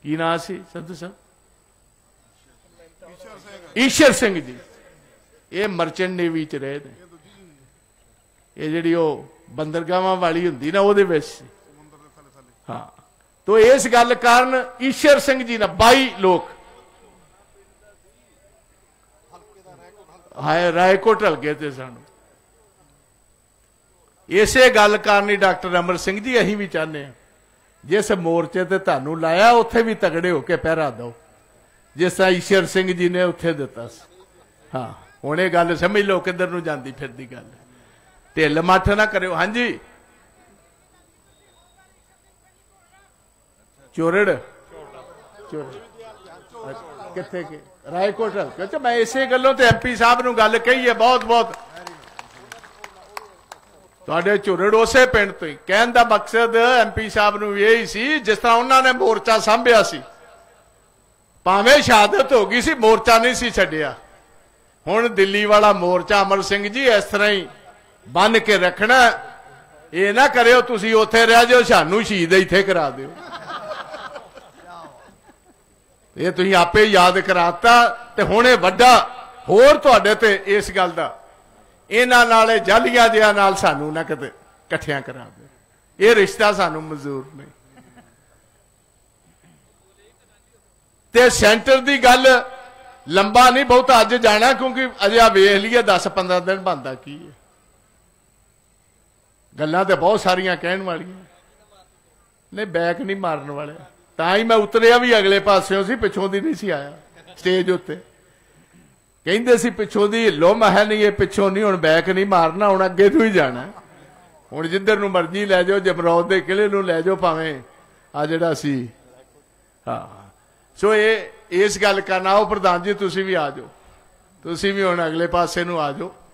की नाम सी संधू साहब? ईश्वर सिंह जी। ये मर्चेंट नेवी च रहे ने। ये जिहड़ी बंदरगाह वाली हुंदी ना उहदे विच। हाँ तो इस गल कारण ईश्वर सिंह जी ने 22 लोग हाय रायकोट हल्के ते सन। इसे गल कारण ही डॉक्टर अमर सिंह जी असीं भी चाहते हैं जिस मोर्चे ते तुहानूं लाया उत्थे भी तगड़े होके पहरा दो जिस तरह ईश्वर सिंह जी ने उत्थे दिता। हाँ हुण ये गल समझ लो किधर नूं जांदी फिरदी गल। ढिल मठ ना करियो। हाँ जी चोरड़ कित्थे के रायकोट हल्के। अच्छा मैं इसे गलों ते MP साहब नूं गल कही है बहुत बहुत तुहाडे झुरड़ उसे पिंड तो ही। कहण दा मकसद MP साहब नूं यही सी जिस तरह उन्होंने मोर्चा सांभिया सी भावें शहादत हो गई सी मोर्चा नहीं सी छड्डिया। हुण दिल्ली वाला मोर्चा अमर सिंह जी इस तरह ही बन के रखना। ये ना करियो तुसीं उत्थे रह जाओ सानूं शहीद इत्थे करा दिओ। ये तुसीं आपे याद कराता ते हुणे वड्डा होर तुहाडे ते इस गल दा इन्हां नाल जालियां जिहां नाल सानूं ना किते इकट्ठियां करा दे। ये रिश्ता सानूं मंजूर नहीं। ते सेंटर दी गल लंबा नहीं बहुत अज जाना क्योंकि अजे आ वेख लीए 10-15 दिन बनता की है। गल्लां ते बहुत सारियां कहण वालियां नहीं बैक नहीं मारन वाले। तां ही मैं उतरिया भी अगले पासियों सी पिछों दी नहीं सी आया स्टेज उत्ते। कहंदे सी पिछों दी लो मैं नहीं ये पिछों नहीं हुण बैक नहीं मारना हुण अगे तू ही जाना। हुण जिधर नूं मर्जी लै जाओ जमरौद दे किले नूं लै जाओ भावें आ जिहड़ा सी। हाँ सो ये इस गल करना आओ प्रधान जी तुसीं भी आ जाओ। तुसीं भी हुण अगले पासे नूं आ जाओ।